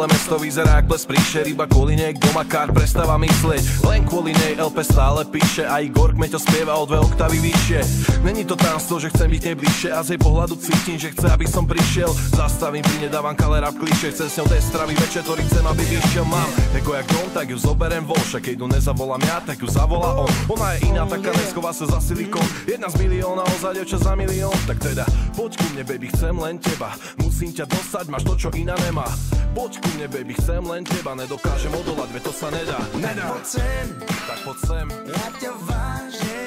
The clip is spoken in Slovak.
Celé mesto vyzerá jak ples príšer, iba kvôli nej doma kár prestáva myslieť. Len kvôli nej LP stále píše a Igor Kmeťo spieva o 2 oktávy vyššie. Není to tajomstvo, že chcem byť nej bližšie a z jej pohľadu cítim, že chce, aby som prišiel. Zastavím pri nedávam kalera v klíše, chcem s ňou destravý večer, ktorý chcem, aby vyšiel. Mám ego jak dom, tak ju zoberiem von, však keď ju nezavolám ja, tak ju zavolá on. Ona je iná, taká neschová sa za silikon. Jedna z milióna, ozaj dievča za milión. Tak teda, poď ku mne, baby, chcem len teba. Musím ťa dostať, máš to, čo iná nemá. Poď ku mne, baby, chcem len teba. Nedokážem odolať, veď to sa nedá. Poď sem, tak poď sem. Ja ťa vážne